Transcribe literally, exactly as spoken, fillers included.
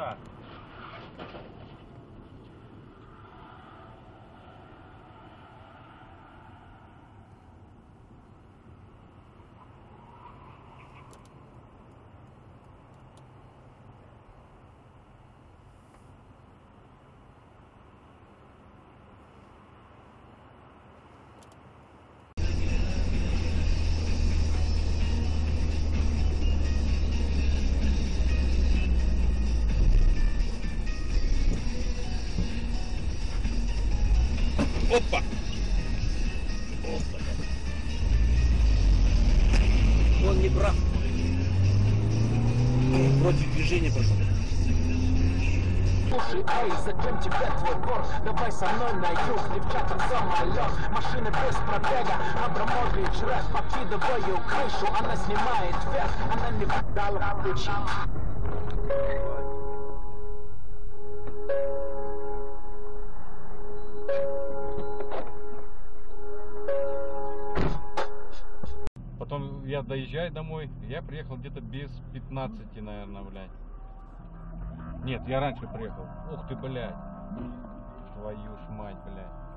Да. Опа! Опа! Он не прав. Против движения просто. Слушай, эй, зачем тебе твой бор? Давай со мной на юг, девчата в самолет. Машина без пробега, Абрамович рэп. Подкидываю крышу, она снимает вверх. Она не дала ключи. Потом я доезжаю домой, я приехал где-то без пятнадцати, наверное, блядь. Нет, я раньше приехал. Ух ты, блядь. Твою ж мать, блядь.